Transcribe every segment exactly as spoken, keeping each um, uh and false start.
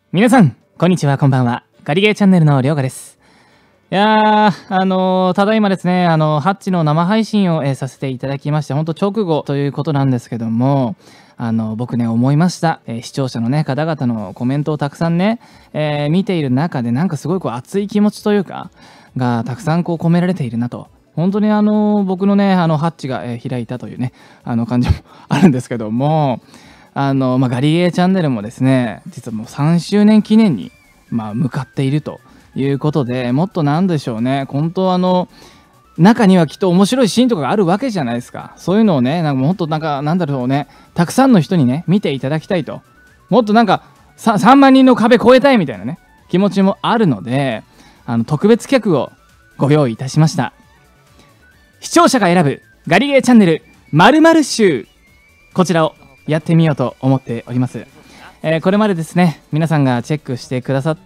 皆さんこんにちは、こんばんは。ガリゲーチャンネルのりょうがです。いやーあのー、ただいまですね、あのー、ハッチの生配信を、えー、させていただきまして、ほんと直後ということなんですけども、あのー、僕ね思いました、えー、視聴者のね方々のコメントをたくさんね、えー、見ている中で、なんかすごいこう熱い気持ちというかがたくさんこう込められているなと。本当にあのー、僕のねあのハッチが、えー、開いたというねあの感じもあるんですけども、あの、まあ、ガリゲーチャンネルもですね、実はもうさんしゅうねん記念に、まあ、向かっているということで、もっとなんでしょうね、本当あの中にはきっと面白いシーンとかがあるわけじゃないですか。そういうのをね、なんかもっとなんかなんだろうね、たくさんの人にね見ていただきたいと、もっとなんかささんまんにんの壁越えたいみたいなね気持ちもあるので、あの特別企画をご用意いたしました。視聴者が選ぶガリゲーチャンネル〇〇集、こちらをやってみようと思っております。えー、これまでですね、皆さんがチェックしてくださった、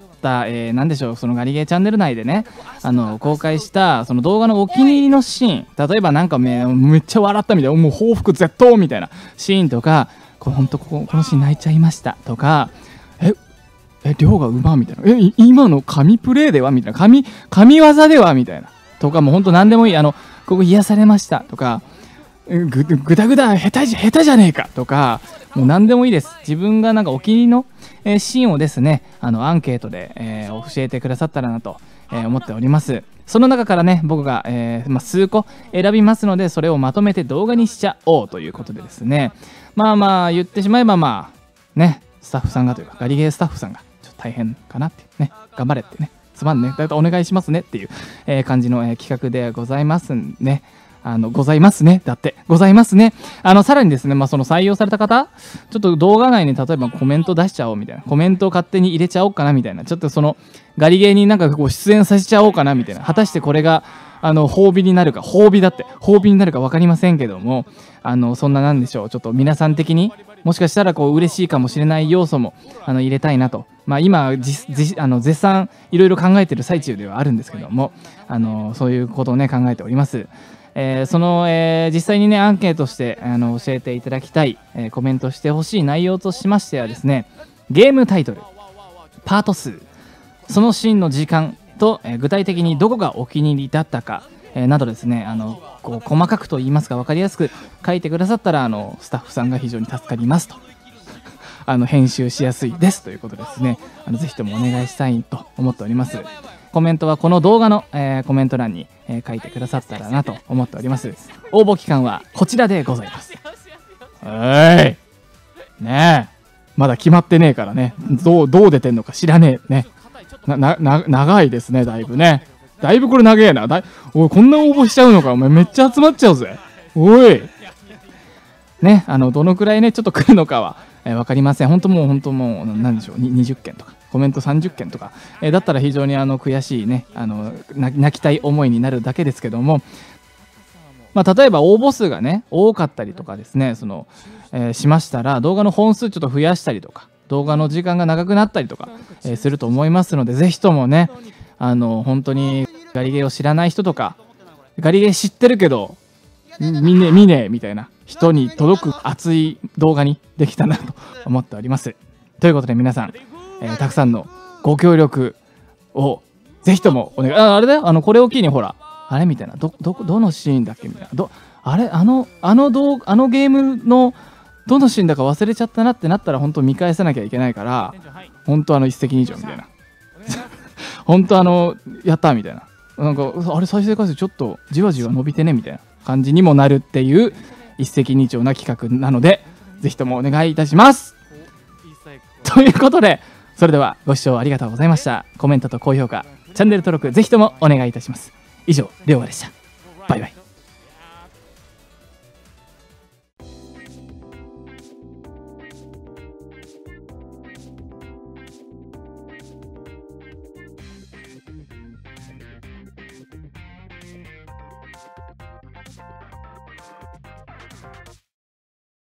えー、何でしょう、そのガリゲーチャンネル内でね、あの公開したその動画のお気に入りのシーン、例えばなんか め, めっちゃ笑ったみたいな、もう報復絶倒みたいなシーンとか、これほんと こ, このシーン泣いちゃいましたとか、ええ量がうまみたいな、え今の神プレイではみたいな、神神業ではみたいなとか、もうほんと何でもいい、あのここ癒されましたとか、ぐぐだぐだ下手じゃ下手じゃねえかとか、もう何でもいいです。自分がなんかお気に入りの、えー、シーンをですね、あのアンケートで、えー、教えてくださったらなと、えー、思っております。その中からね、僕が、えーまあ、数個選びますので、それをまとめて動画にしちゃおうということでですね、まあまあ言ってしまえばまあね、スタッフさんがというかガリゲースタッフさんがちょっと大変かなってね、頑張れってね、つまんね、だいたいお願いしますねっていう、えー、感じの、えー、企画でございますんでね。あのございますねだってございますね。あのさらにですね、まあ、その採用された方、ちょっと動画内に例えばコメント出しちゃおうみたいな、コメントを勝手に入れちゃおうかなみたいな、ちょっとそのガリゲーになんかこう出演させちゃおうかなみたいな、果たしてこれがあの褒美になるか、褒美だって褒美になるか分かりませんけども、あのそんななんでしょう、ちょっと皆さん的にもしかしたらこう嬉しいかもしれない要素もあの入れたいなと、まあ、今じじあの絶賛いろいろ考えている最中ではあるんですけども、あのそういうことをね考えております。えー、その、えー、実際にねアンケートしてあの教えていただきたい、えー、コメントしてほしい内容としましてはですね、ゲームタイトル、パート数、そのシーンの時間と、えー、具体的にどこがお気に入りだったか、えー、などですね、あのこう細かくと言いますか分かりやすく書いてくださったら、あのスタッフさんが非常に助かりますとあの編集しやすいですということですね、あのぜひともお願いしたいと思っております。コメントはこの動画の、えー、コメント欄に、えー、書いてくださったらなと思っております。応募期間はこちらでございます。はいねえ、まだ決まってねえからね、どうどう出てんのか知らねえね。ななな長いですね、だいぶね、だいぶこれ長えな。だいおい、こんな応募しちゃうのか、お前めっちゃ集まっちゃうぜ、おいね。あのどのくらいねちょっと来るのかは、えー、分かりません。本当もう本当もう何でしょう、にじゅっけんとかコメントさんじゅっけんとか、えー、だったら非常にあの悔しいね、あの泣きたい思いになるだけですけども、まあ、例えば応募数がね多かったりとかですね、その、えー、しましたら動画の本数ちょっと増やしたりとか、動画の時間が長くなったりとか、えー、すると思いますので、ぜひともね、あの本当にガリゲーを知らない人とか、ガリゲー知ってるけど見ね見ねえみたいな人に届く熱い動画にできたなと思っております。ということで皆さん、えー、たくさんのご協力をぜひともお願い。あ、あれだよ、あのこれを機にほらあれみたいな、どどどのシーンだっけみたいな、どあれあのあの動あのゲームのどのシーンだか忘れちゃったなってなったら本当見返さなきゃいけないから、本当あの一石二鳥みたいな本当あのやったみたいな、なんかあれ再生回数ちょっとじわじわ伸びてねみたいな感じにもなるっていう一石二鳥な企画なので、ぜひともお願いいたします。ということで、それではご視聴ありがとうございました。コメントと高評価、チャンネル登録ぜひともお願いいたします。以上、りょうがでした。バイバイ。